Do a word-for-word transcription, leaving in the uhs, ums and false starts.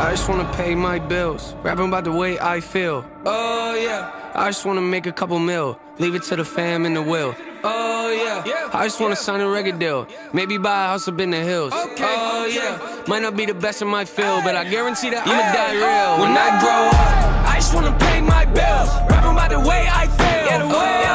I just wanna pay my bills, rapping about the way I feel. Oh yeah, I just wanna make a couple mil, leave it to the fam and the will. Oh yeah, I just wanna sign a record deal, maybe buy a house up in the hills. Oh yeah, might not be the best in my field, but I guarantee that I'ma die real. When I grow up, I just wanna pay my bills, rapping about the way I feel.